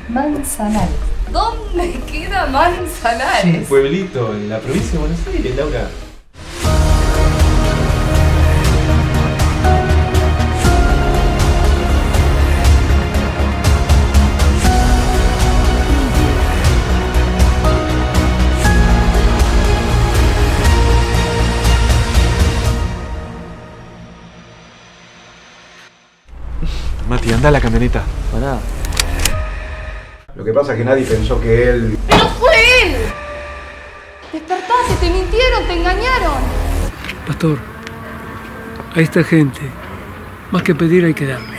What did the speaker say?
Manzanares. ¿Dónde queda Manzanares? Es un pueblito en la provincia de Buenos Aires, Laura. Mati, anda a la camioneta. Pará. Lo que pasa es que nadie pensó que él... ¡Pero fue él! Despertaste, te mintieron, te engañaron. Pastor, a esta gente, más que pedir hay que darle.